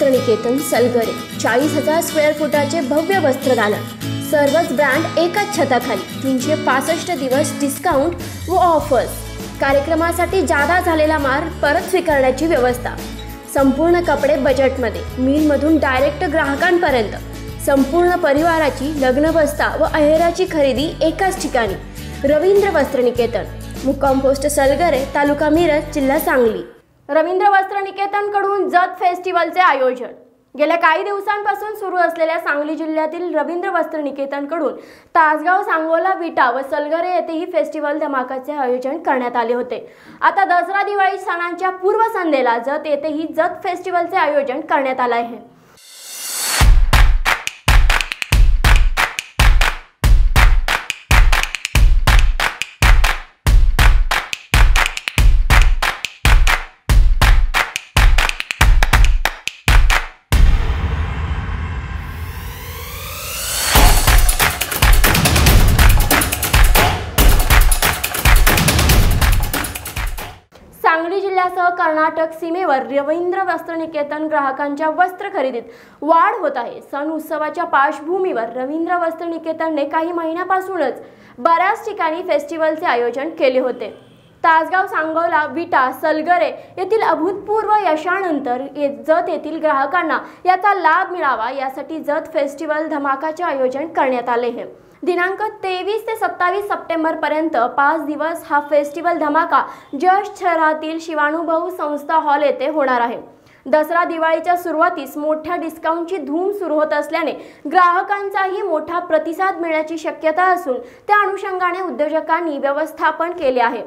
वस्त्रनिकेतन Salgare 40,000 square फुटाचे भव्य वस्त्रदालन, सर्वच ब्रँड एकाच छताखाली, 365 दिवस डिस्काउंट व ऑफर्स। कार्यक्रमासाठी जादा झालेला माल परत स्वीकारण्याची व्यवस्था। संपूर्ण कपडे बजेटमध्ये, मिलमधून डायरेक्ट ग्राहकांपर्यंत। संपूर्ण परिवाराची लग्न बस्ता व अहेराची खरेदी एकाच ठिकाणी। रवींद्र वस्त्रनिकेतन, मुक्काम पोस्ट सलगरे, तालुका मिरज, जिल्हा सांगली। रवींद्र वस्त्रनिकेतनकडून जत फेस्टिवलचे आयोजन। गेल्या काही दिवसांपासून सुरू असलेल्या सांगली जिल्ह्यातील रवींद्र वस्त्रनिकेतनकडून तासगाव, सांगोला, विटा व सलगरे येथेही फेस्टिवल धमाकाचे आयोजन करण्यात आले होते। आता दसरा दिवाळी सणांच्या पूर्वसंध्येला जत येथेही जत फेस्टिवलचे आयोजन करण्यात आले आहे। सांगली जिल्ह्यासह कर्नाटक सीमेवर रवींद्र वस्त्रनिकेतन ग्राहकांच्या वस्त्र खरेदीत वाढ होत आहे। सण उत्सवाच्या पार्श्वभूमीवर रवींद्र वस्त्रनिकेतनने काही महिन्यापासूनच बऱ्याच ठिकाणी फेस्टिवलचे आयोजन केले होते। तासगाव, सांगोला, विटा, सलगरे येथील अभूतपूर्व यशानंतर जत येथील ग्राहकांना याचा लाभ मिळावा यासाठी जत फेस्टिवल धमाकाचे आयोजन करण्यात आले आहे। दिनांक 23 ते 27 सप्टेंबर पर्यंत 5 दिवस हा फेस्टिवल धमाका जत शहरातील शिवानुभव संस्था हॉल येथे होणार आहे। दसरा दिवाळीच्या सुरुवातीस मोठ्या डिस्काउंटची धूम सुरू होत असल्याने ग्राहकांचाही मोठा प्रतिसाद मिळण्याची शक्यता असून त्या अनुषंगाने उद्योजकांनी व्यवस्थापन केले आहे।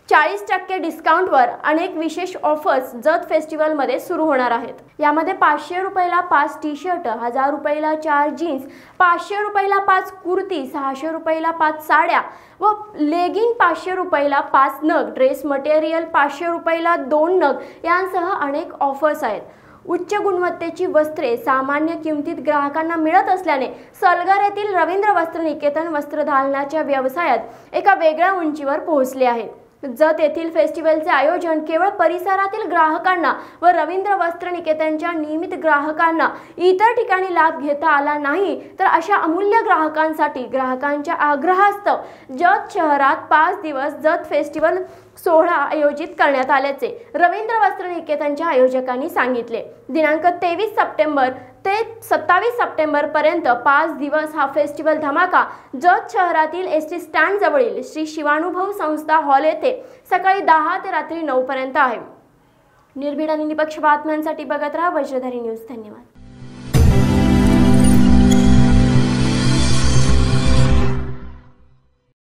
40% डिस्काउंटवर अनेक विशेष ऑफर्स जत फेस्टिवलमध्ये सुरू होणार आहेत। यामध्ये 500 रुपयाला 5 टी-शर्ट, 1000 रुपयाला 4 जीन्स, 500 रुपयाला 5 कुर्ती, 600 रुपयाला 5 साड्या व लेगिंग 500 रुपयाला 5 नग, ड्रेस मटेरियल 500 रुपयाला 2 नग यांसह अनेक ऑफर्स आहेत। उच्च गुणवत्तेची वस्त्रे सामान्य किमतीत ग्राहकांना मिळत असल्याने सलगर येथील रवींद्र वस्त्रनिकेतन वस्त्रधालनाच्या व्यवसायात एका वेगळ्या उंचीवर पोहोचले आहे। जत येथील फेस्टिवलचे आयोजन केवळ परिसरातील ग्राहकांना व रवींद्र वस्त्रनिकेतनच्या नियमित ग्राहकांना इतर ठिकाणी लाभ घेता आला नाही, तर अशा अमूल्य ग्राहकांसाठी ग्राहकांच्या आग्रहास्तव जत शहरात 5 दिवस जत फेस्टिवल सोहळा आयोजित करण्यात आल्याचे रवींद्र वस्त्रनिकेतनच्या आयोजकांनी सांगितले। दिनांक 23 सप्टेंबर ते 27 सप्टेंबर पर्यंत 5 दिवस हा फेस्टिवल धमाका जत शहरातील एसटी स्टँड जवळील श्री शिवानुभव संस्था हॉल येथे सकाळी 10 ते रात्री 9 पर्यंत आहे। निर्भीड आणि निपक्ष बातम्यांसाठी बघत राहा वज्रधारी न्यूज। धन्यवाद।